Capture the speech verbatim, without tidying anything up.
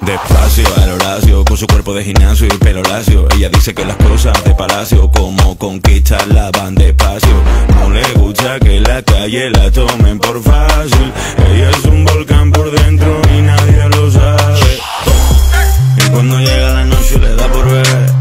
Despacio al Horacio, con su cuerpo de gimnasio y pelo lacio. Ella dice que las cosas de palacio, como conquistarla van despacio. No le gusta que la calle la tomen por fácil. Ella es un volcán por dentro y nadie lo sabe. Y cuando llega la noche le da por ver